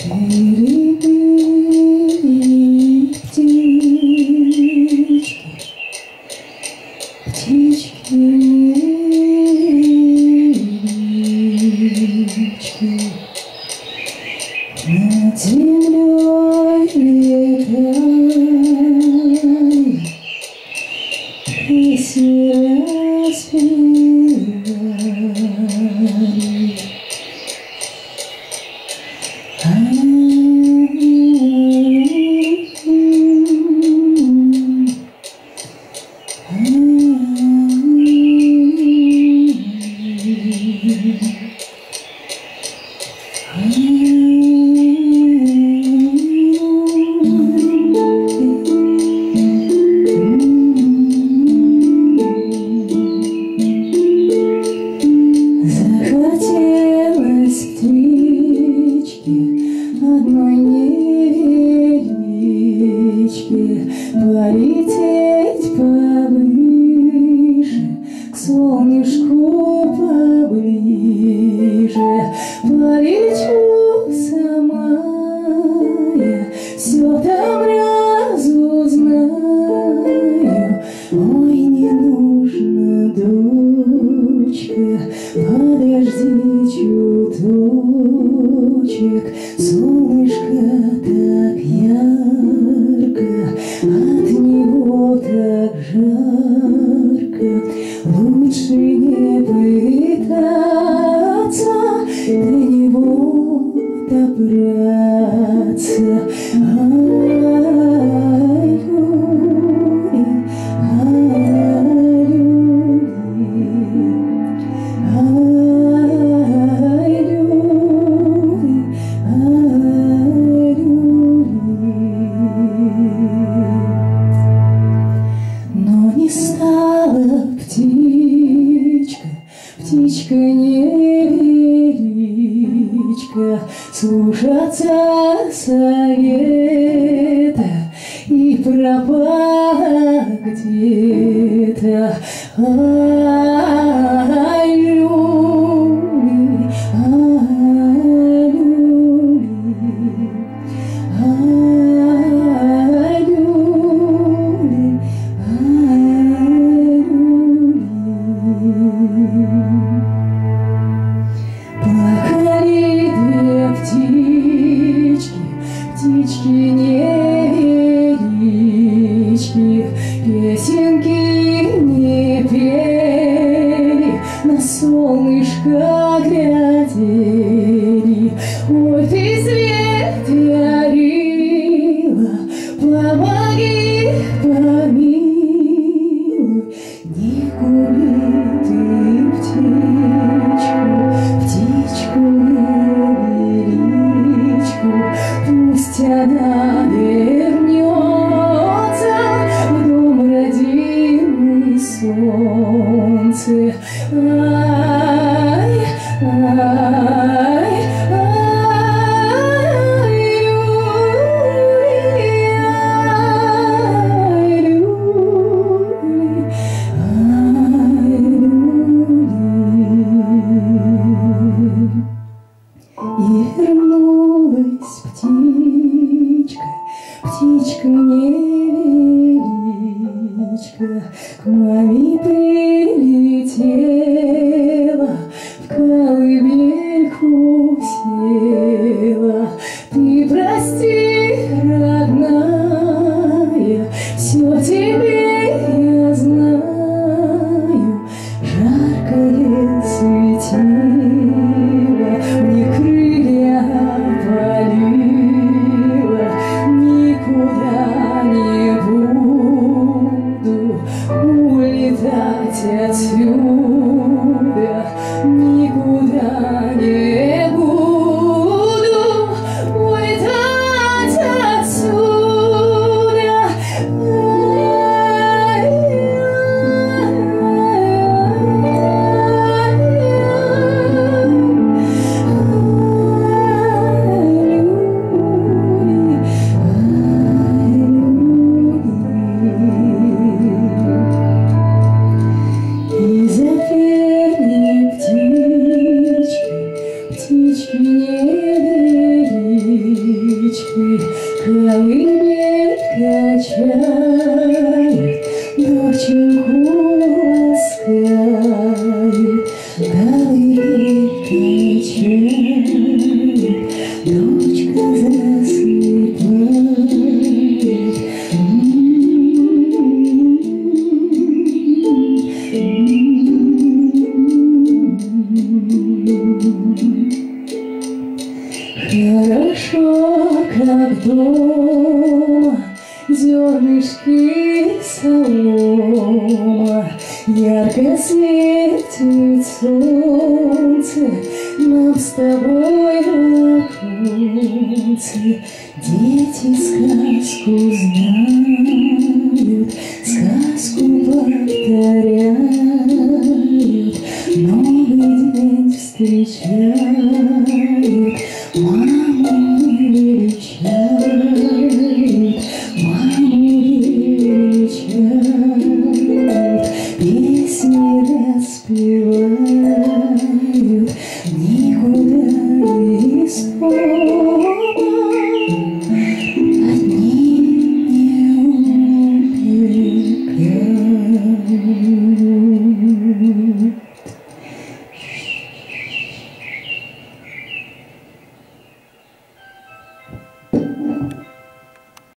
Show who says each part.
Speaker 1: Шелестели птички, птички невелички, над землей летали, песни распевали. Захотелось птичке одной невеличке полететь повыше, к солнышку поближе. Полечу сама я, все там разузнаю. Ой, не нужно, дочка, подожди чуточек. Солнышко так ярко, от него так жарко. Лучше не пытаться до него добраться. Ай, люди, ай, люди, ай, люди. Но не стала птичка, птичка невеличка, слушаться совета и пропала где-то. Ай, люди, ай, люди, ай, люди, ай, люди. Плакали две птички, птички невелички, песенки не пели, на солнышко глядели. Ой, ты свет ярила, помоги, помилуй, не губи ты птичку, птичку невеличку. Пусть она вернется в дом родимый солнце. Ай, ай, ай, люди, ай, люди. И вернулась птичка, птичка невеличка, к маме прилетела, в колыбельку села. Ты прости, родная, все теперь я знаю. Жаркое светило мне крылья опалило. Никуда не буду улетать отсюда, никуда не буду улетать отсюда. птички невелички, ночи колыбель качает, доченьку ласкает, колыбель качает, дочка засыпает. Хорошо, как дома, зернышки солома, ярко светит солнце, нам с тобой в оконце. Дети сказку знают, сказку повторяют, новый день встречают, маму величают.